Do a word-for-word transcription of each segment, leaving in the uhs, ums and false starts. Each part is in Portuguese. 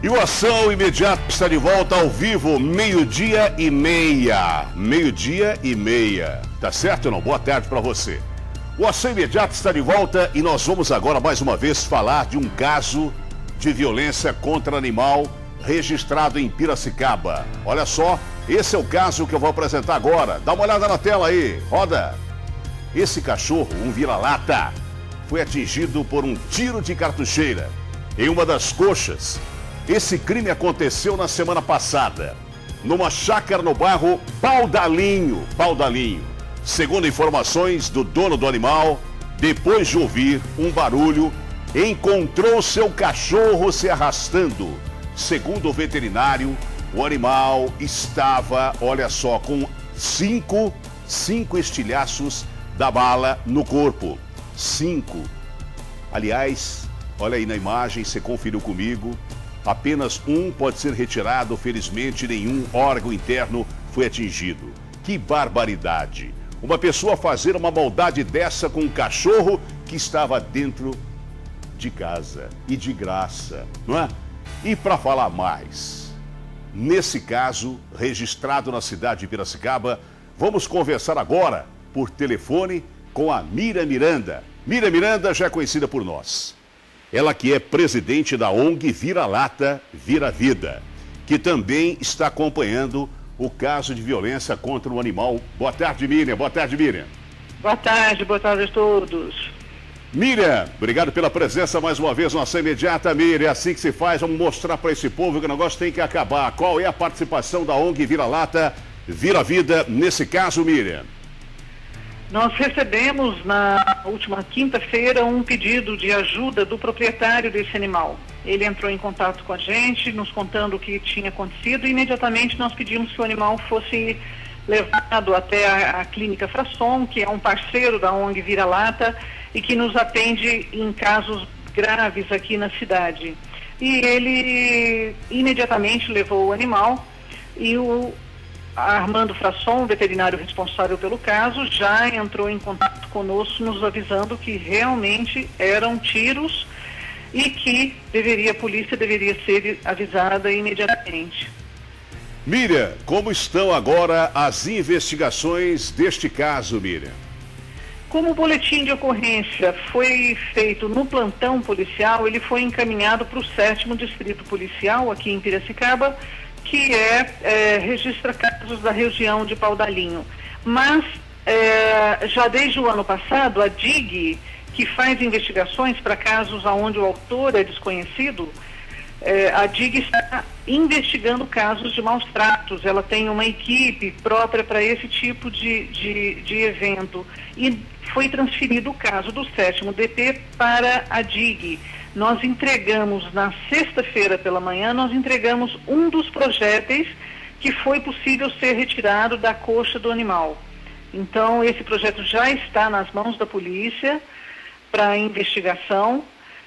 E o Ação Imediato está de volta ao vivo, meio-dia e meia. Meio-dia e meia. Tá certo ou não? Boa tarde para você. O Ação Imediato está de volta e nós vamos agora mais uma vez falar de um caso de violência contra animal registrado em Piracicaba. Olha só, esse é o caso que eu vou apresentar agora. Dá uma olhada na tela aí, roda. Esse cachorro, um vira-lata, foi atingido por um tiro de cartucheira em uma das coxas. Esse crime aconteceu na semana passada, numa chácara no bairro Paudalinho. Paudalinho. Segundo informações do dono do animal, depois de ouvir um barulho, encontrou seu cachorro se arrastando. Segundo o veterinário, o animal estava, olha só, com cinco, cinco estilhaços da bala no corpo. Cinco. Aliás, olha aí na imagem, você conferiu comigo. Apenas um pode ser retirado, felizmente nenhum órgão interno foi atingido. Que barbaridade! Uma pessoa fazer uma maldade dessa com um cachorro que estava dentro de casa e de graça, não é? E para falar mais, nesse caso registrado na cidade de Piracicaba, vamos conversar agora por telefone com a Miriam Miranda. Miriam Miranda já é conhecida por nós. Ela que é presidente da O N G Vira-Lata, Vira Vida, que também está acompanhando o caso de violência contra o animal. Boa tarde, Miriam. Boa tarde, Miriam. Boa tarde, boa tarde a todos. Miriam, obrigado pela presença mais uma vez, nossa imediata, Miriam. É assim que se faz, vamos mostrar para esse povo que o negócio tem que acabar. Qual é a participação da O N G Vira-Lata, Vira Vida nesse caso, Miriam? Nós recebemos na última quinta-feira um pedido de ajuda do proprietário desse animal. Ele entrou em contato com a gente, nos contando o que tinha acontecido e imediatamente nós pedimos que o animal fosse levado até a, a Clínica Frasson, que é um parceiro da O N G Vira-Lata e que nos atende em casos graves aqui na cidade. E ele imediatamente levou o animal e o Armando Frasson, veterinário responsável pelo caso, já entrou em contato conosco, nos avisando que realmente eram tiros e que deveria, a polícia deveria ser avisada imediatamente. Miriam, como estão agora as investigações deste caso, Miriam? Como o boletim de ocorrência foi feito no plantão policial, ele foi encaminhado para o sétimo Distrito Policial aqui em Piracicaba, que é, é, registra casos da região de Paudalinho. Mas, é, já desde o ano passado, a D I G, que faz investigações para casos onde o autor é desconhecido, é, a D I G está investigando casos de maus tratos. Ela tem uma equipe própria para esse tipo de, de, de evento. E foi transferido o caso do sétimo D P para a D I G. Nós entregamos, na sexta-feira pela manhã, nós entregamos um dos projéteis que foi possível ser retirado da coxa do animal. Então, esse projeto já está nas mãos da polícia para investigação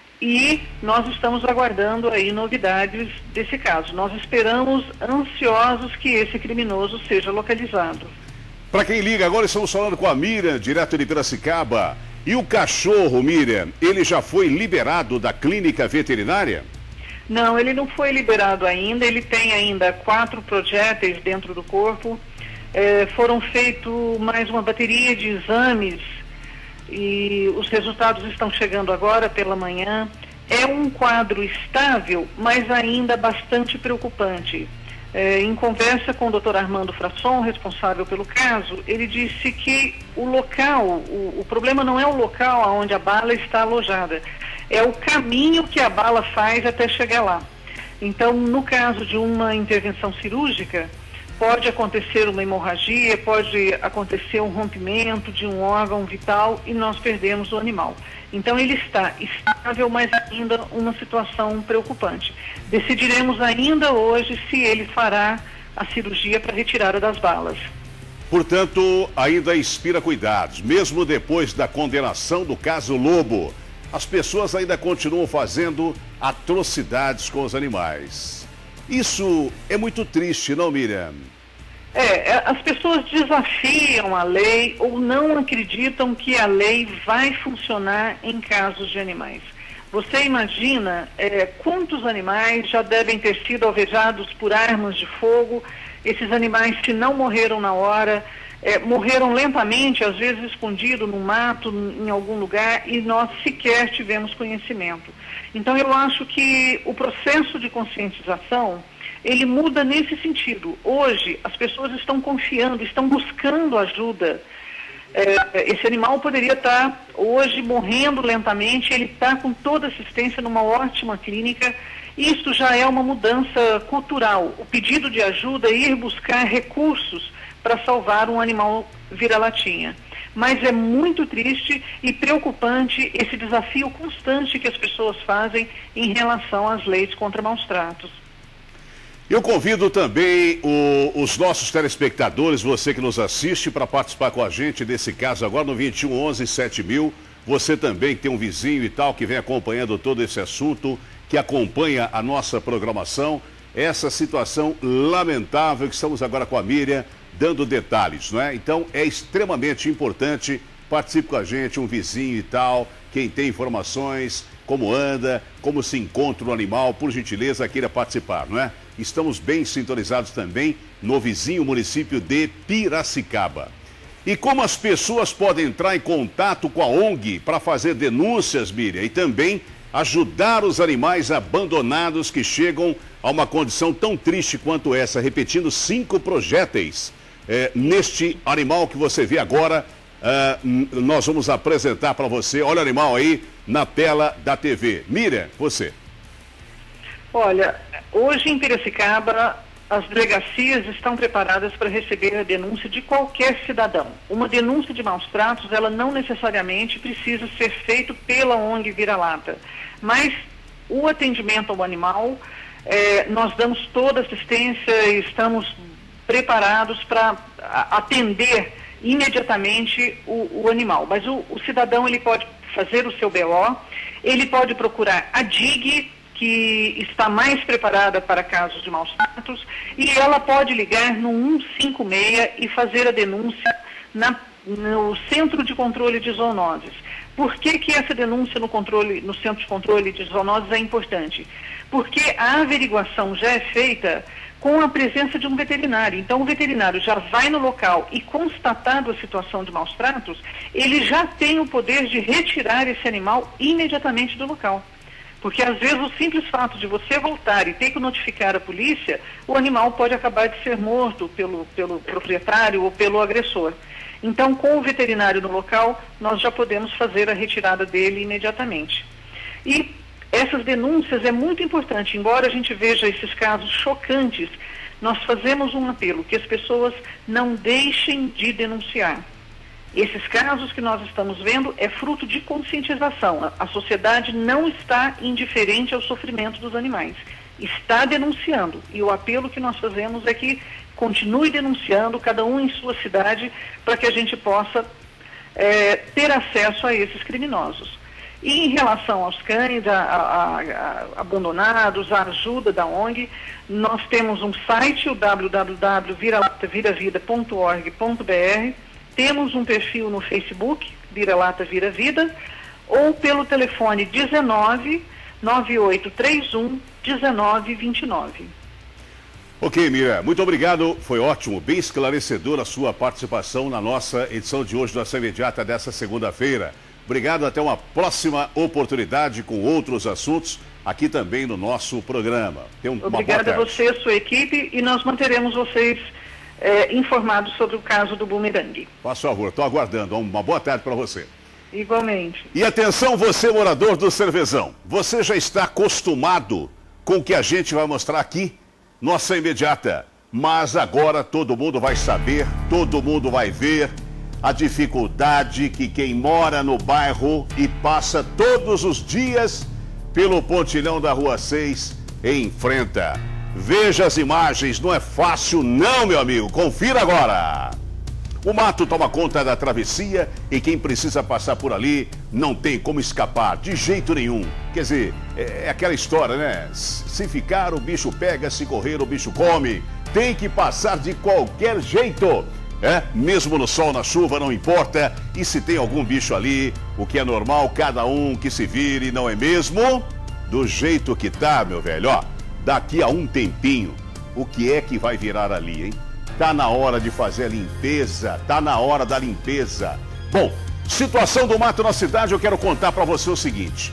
e nós estamos aguardando aí novidades desse caso. Nós esperamos ansiosos que esse criminoso seja localizado. Para quem liga, agora estamos falando com a Miriam, direto de Piracicaba. E o cachorro, Miriam, ele já foi liberado da clínica veterinária? Não, ele não foi liberado ainda, ele tem ainda quatro projéteis dentro do corpo. É, foram feitos mais uma bateria de exames e os resultados estão chegando agora pela manhã. É um quadro estável, mas ainda bastante preocupante. É, em conversa com o doutor Armando Frasson, responsável pelo caso, ele disse que o local, o, o problema não é o local onde a bala está alojada, é o caminho que a bala faz até chegar lá. Então, no caso de uma intervenção cirúrgica, pode acontecer uma hemorragia, pode acontecer um rompimento de um órgão vital e nós perdemos o animal. Então ele está estável, mas ainda uma situação preocupante. Decidiremos ainda hoje se ele fará a cirurgia para retirada das balas. Portanto, ainda inspira cuidados. Mesmo depois da condenação do caso Lobo, as pessoas ainda continuam fazendo atrocidades com os animais. Isso é muito triste, não, Miriam? É, as pessoas desafiam a lei ou não acreditam que a lei vai funcionar em casos de animais. Você imagina é, quantos animais já devem ter sido alvejados por armas de fogo, esses animais que não morreram na hora, é, morreram lentamente, às vezes escondido no mato, em algum lugar, e nós sequer tivemos conhecimento. Então eu acho que o processo de conscientização, ele muda nesse sentido. Hoje as pessoas estão confiando, estão buscando ajuda. É, esse animal poderia estar hoje morrendo lentamente, ele está com toda assistência numa ótima clínica. Isso já é uma mudança cultural. O pedido de ajuda é ir buscar recursos para salvar um animal vira-latinha. Mas é muito triste e preocupante esse desafio constante que as pessoas fazem em relação às leis contra maus-tratos. Eu convido também o, os nossos telespectadores, você que nos assiste, para participar com a gente desse caso agora no vinte e um, onze, sete mil. Você também tem um vizinho e tal que vem acompanhando todo esse assunto, que acompanha a nossa programação. Essa situação lamentável que estamos agora com a Miriam, dando detalhes, não é? Então é extremamente importante, participe com a gente, um vizinho e tal, quem tem informações, como anda, como se encontra o animal, por gentileza, queira participar, não é? Estamos bem sintonizados também no vizinho município de Piracicaba. E como as pessoas podem entrar em contato com a O N G para fazer denúncias, Miriam, e também ajudar os animais abandonados que chegam a uma condição tão triste quanto essa, repetindo cinco projéteis é, neste animal que você vê agora. É, nós vamos apresentar para você, olha o animal aí na tela da T V. Miriam, você. Olha, hoje em Piracicaba, as delegacias estão preparadas para receber a denúncia de qualquer cidadão. Uma denúncia de maus-tratos, ela não necessariamente precisa ser feita pela O N G Vira-Lata, mas o atendimento ao animal, eh, nós damos toda assistência e estamos preparados para atender imediatamente o, o animal. Mas o, o cidadão, ele pode fazer o seu B O, ele pode procurar a D I G, que está mais preparada para casos de maus-tratos, e ela pode ligar no um cinco seis e fazer a denúncia na, no Centro de Controle de Zoonoses. Por que que essa denúncia no, controle, no Centro de Controle de Zoonoses é importante? Porque a averiguação já é feita com a presença de um veterinário. Então o veterinário já vai no local e, constatado a situação de maus-tratos, ele já tem o poder de retirar esse animal imediatamente do local. Porque às vezes o simples fato de você voltar e ter que notificar a polícia, o animal pode acabar de ser morto pelo, pelo proprietário ou pelo agressor. Então, com o veterinário no local, nós já podemos fazer a retirada dele imediatamente. E essas denúncias é muito importante, embora a gente veja esses casos chocantes, nós fazemos um apelo que as pessoas não deixem de denunciar. Esses casos que nós estamos vendo é fruto de conscientização. A sociedade não está indiferente ao sofrimento dos animais, está denunciando. E o apelo que nós fazemos é que continue denunciando, cada um em sua cidade, para que a gente possa é, ter acesso a esses criminosos. E em relação aos cães a, a, a, abandonados, a ajuda da O N G, nós temos um site, o w w w ponto vira lata vira vida ponto org ponto b r, temos um perfil no Facebook, Vira-Lata Vira Vida, ou pelo telefone dezenove, nove oito três um, dezenove vinte e nove. Ok, Miriam, muito obrigado, foi ótimo, bem esclarecedora a sua participação na nossa edição de hoje do Ação Imediata dessa segunda-feira. Obrigado, até uma próxima oportunidade com outros assuntos aqui também no nosso programa. Tenha uma Obrigada a você, a sua equipe, e nós manteremos vocês É, informados sobre o caso do bumerangue. Faz favor, estou aguardando. Uma boa tarde para você. Igualmente. E atenção, você morador do Cervezão. Você já está acostumado com o que a gente vai mostrar aqui? Nossa imediata. Mas agora todo mundo vai saber, todo mundo vai ver a dificuldade que quem mora no bairro e passa todos os dias pelo pontilhão da Rua seis enfrenta. Veja as imagens, não é fácil não, meu amigo. Confira agora. O mato toma conta da travessia e quem precisa passar por ali não tem como escapar, de jeito nenhum. Quer dizer, é aquela história, né? Se ficar, o bicho pega, se correr, o bicho come. Tem que passar de qualquer jeito. É? Mesmo no sol, na chuva, não importa. E se tem algum bicho ali, o que é normal, cada um que se vire, não é mesmo? Do jeito que tá, meu velho, ó, daqui a um tempinho, o que é que vai virar ali, hein? Tá na hora de fazer a limpeza, tá na hora da limpeza. Bom, situação do mato na cidade, eu quero contar pra você o seguinte.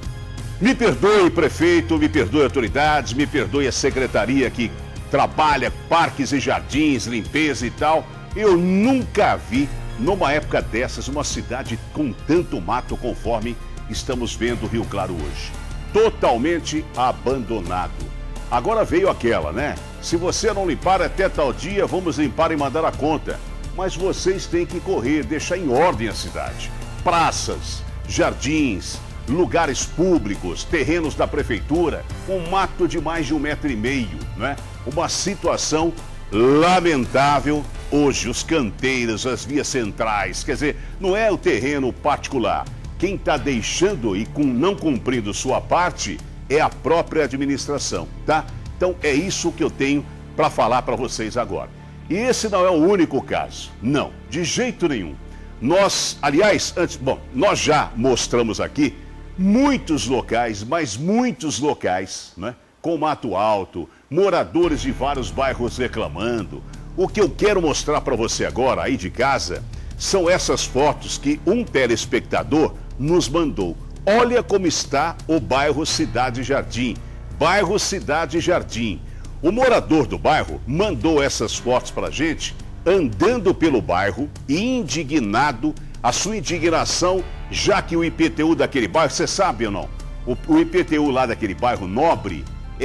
Me perdoe, prefeito, me perdoe, autoridades, me perdoe a secretaria que trabalha parques e jardins, limpeza e tal. Eu nunca vi, numa época dessas, uma cidade com tanto mato conforme estamos vendo Rio Claro hoje. Totalmente abandonado. Agora veio aquela, né? Se você não limpar até tal dia, vamos limpar e mandar a conta. Mas vocês têm que correr, deixar em ordem a cidade. Praças, jardins, lugares públicos, terrenos da prefeitura, um mato de mais de um metro e meio, né? Uma situação lamentável hoje. Os canteiros, as vias centrais, quer dizer, não é o terreno particular. Quem está deixando e com, não cumprindo sua parte é a própria administração, tá? Então é isso que eu tenho para falar para vocês agora. E esse não é o único caso, não, de jeito nenhum. Nós, aliás, antes, bom, nós já mostramos aqui muitos locais, mas muitos locais, né? Com mato alto, moradores de vários bairros reclamando. O que eu quero mostrar para você agora, aí de casa, são essas fotos que um telespectador nos mandou. Olha como está o bairro Cidade Jardim. Bairro Cidade Jardim. O morador do bairro mandou essas fotos para a gente, andando pelo bairro, indignado, a sua indignação, já que o I P T U daquele bairro, você sabe ou não? O, o I P T U lá daquele bairro Nobre é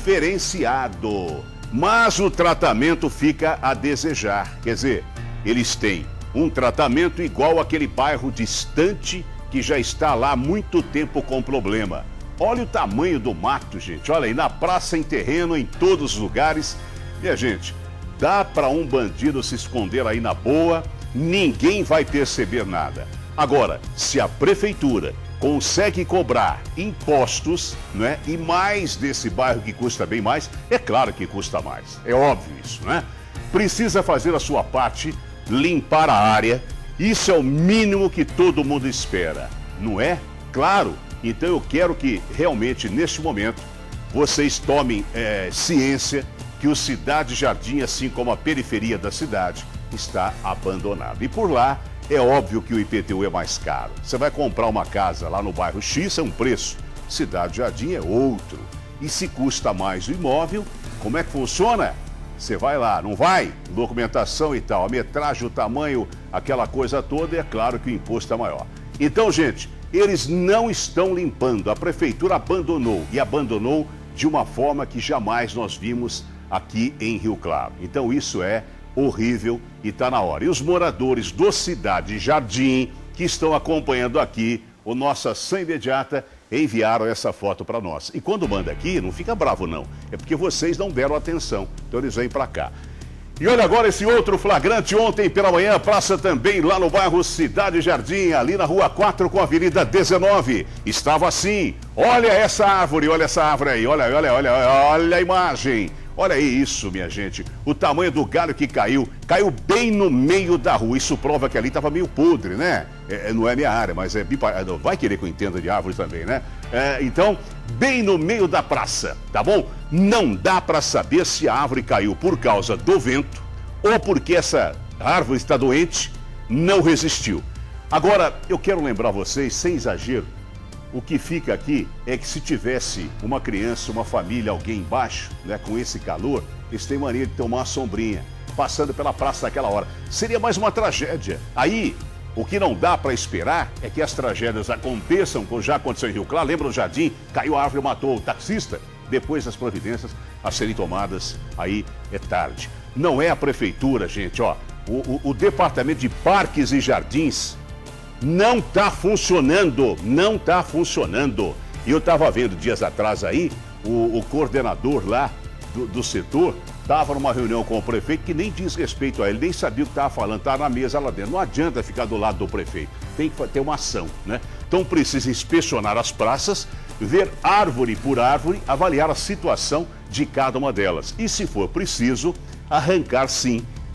diferenciado, mas o tratamento fica a desejar. Quer dizer, eles têm um tratamento igual àquele bairro distante que já está lá há muito tempo com problema. Olha o tamanho do mato, gente. Olha aí, na praça, em terreno, em todos os lugares. Minha gente, dá para um bandido se esconder aí na boa, ninguém vai perceber nada. Agora, se a prefeitura consegue cobrar impostos, né, e mais desse bairro que custa bem mais, é claro que custa mais, é óbvio isso, né? Precisa fazer a sua parte, limpar a área. Isso é o mínimo que todo mundo espera, não é? Claro. Então eu quero que realmente neste momento vocês tomem é, ciência que o Cidade Jardim, assim como a periferia da cidade, está abandonado. E por lá é óbvio que o I P T U é mais caro. Você vai comprar uma casa lá no bairro X, é um preço. Cidade Jardim é outro. E se custa mais o imóvel, como é que funciona? Você vai lá, não vai? Documentação e tal, a metragem, o tamanho, aquela coisa toda, e é claro que o imposto é maior. Então, gente, eles não estão limpando. A prefeitura abandonou, e abandonou de uma forma que jamais nós vimos aqui em Rio Claro. Então, isso é horrível e está na hora. E os moradores do Cidade Jardim, que estão acompanhando aqui o Nossa Ação Imediata, enviaram essa foto para nós. E quando manda aqui, não fica bravo não, é porque vocês não deram atenção, então eles vêm para cá. E olha agora esse outro flagrante ontem pela manhã, praça também lá no bairro Cidade Jardim, ali na rua quatro com a avenida dezenove. Estava assim, olha essa árvore, olha essa árvore aí, olha, olha, olha, olha a imagem. Olha aí isso, minha gente, o tamanho do galho que caiu, caiu bem no meio da rua. Isso prova que ali estava meio podre, né? É, não é minha área, mas é, vai querer que eu entenda de árvore também, né? É, então, bem no meio da praça, tá bom? Não dá para saber se a árvore caiu por causa do vento ou porque essa árvore está doente, não resistiu. Agora, eu quero lembrar vocês, sem exagero, o que fica aqui é que se tivesse uma criança, uma família, alguém embaixo, né, com esse calor, eles têm mania de tomar uma sombrinha, passando pela praça naquela hora. Seria mais uma tragédia. Aí, o que não dá para esperar é que as tragédias aconteçam, como já aconteceu em Rio Claro. Lembra do Jardim? Caiu a árvore e matou o taxista. Depois das providências a serem tomadas, aí é tarde. Não é a prefeitura, gente, ó. O, o, o Departamento de Parques e Jardins não está funcionando, não está funcionando. E eu estava vendo dias atrás aí, o, o coordenador lá do, do setor estava numa reunião com o prefeito que nem diz respeito a ele, nem sabia o que estava falando, estava na mesa lá dentro. Não adianta ficar do lado do prefeito, tem que ter uma ação, né? Então precisa inspecionar as praças, ver árvore por árvore, avaliar a situação de cada uma delas. E se for preciso, arrancar sim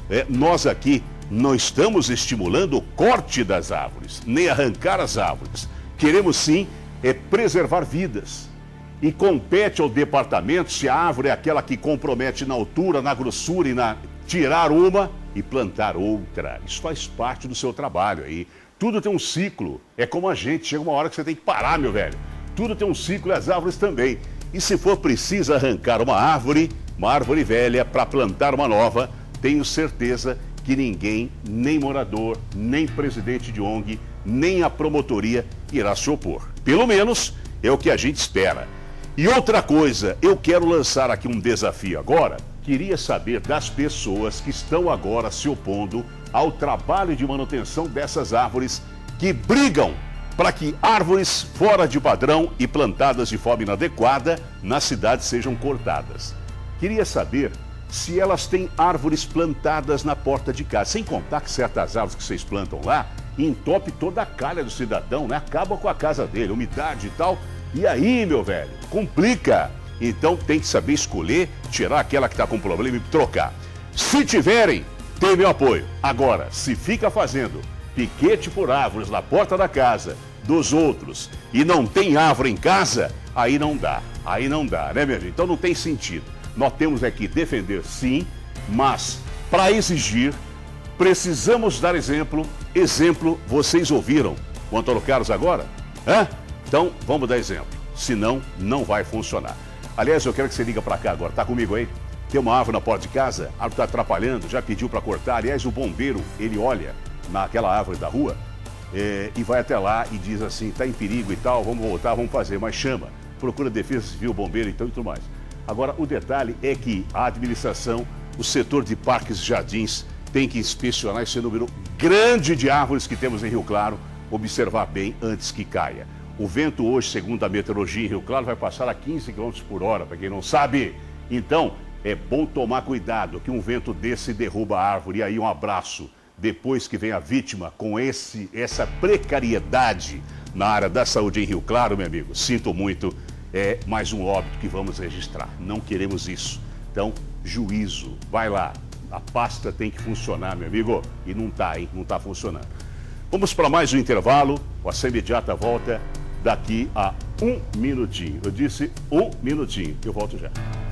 é, nós aqui não estamos estimulando o corte das árvores, nem arrancar as árvores. Queremos sim é preservar vidas. E compete ao departamento, se a árvore é aquela que compromete na altura, na grossura e na... tirar uma e plantar outra. Isso faz parte do seu trabalho aí. Tudo tem um ciclo. É como a gente, chega uma hora que você tem que parar, meu velho. Tudo tem um ciclo e as árvores também. E se for preciso arrancar uma árvore, uma árvore velha, para plantar uma nova, tenho certeza que ninguém, nem morador, nem presidente de O N G, nem a promotoria irá se opor. Pelo menos é o que a gente espera. E outra coisa, eu quero lançar aqui um desafio agora. Queria saber das pessoas que estão agora se opondo ao trabalho de manutenção dessas árvores, que brigam para que árvores fora de padrão e plantadas de forma inadequada na cidade sejam cortadas. Queria saber se elas têm árvores plantadas na porta de casa, sem contar que certas árvores que vocês plantam lá entope toda a calha do cidadão, né? Acaba com a casa dele, umidade e tal. E aí, meu velho, complica. Então tem que saber escolher, tirar aquela que está com problema e trocar. Se tiverem, tem meu apoio. Agora, se fica fazendo piquete por árvores na porta da casa dos outros e não tem árvore em casa, aí não dá. Aí não dá, né, minha gente? Então não tem sentido. Nós temos é que defender sim, mas para exigir, precisamos dar exemplo. Exemplo, vocês ouviram o Antônio Carlos agora? Hã? Então, vamos dar exemplo. Senão, não vai funcionar. Aliás, eu quero que você liga para cá agora. Tá comigo aí? Tem uma árvore na porta de casa, a árvore está atrapalhando, já pediu para cortar. Aliás, o bombeiro, ele olha naquela árvore da rua é, e vai até lá e diz assim, está em perigo e tal, vamos voltar, vamos fazer. Mas chama, procura Defesa Civil, bombeiro então, e tudo mais. Agora, o detalhe é que a administração, o setor de parques e jardins, tem que inspecionar esse número grande de árvores que temos em Rio Claro, observar bem antes que caia. O vento hoje, segundo a meteorologia em Rio Claro, vai passar a quinze quilômetros por hora, para quem não sabe. Então, é bom tomar cuidado, que um vento desse derruba a árvore. E aí, um abraço. Depois que vem a vítima com esse, essa precariedade na área da saúde em Rio Claro, meu amigo, sinto muito, é mais um óbito que vamos registrar. Não queremos isso. Então, juízo, vai lá. A pasta tem que funcionar, meu amigo. E não está, hein? Não está funcionando. Vamos para mais um intervalo. O Ação Imediata volta daqui a um minutinho. Eu disse um minutinho. Eu volto já.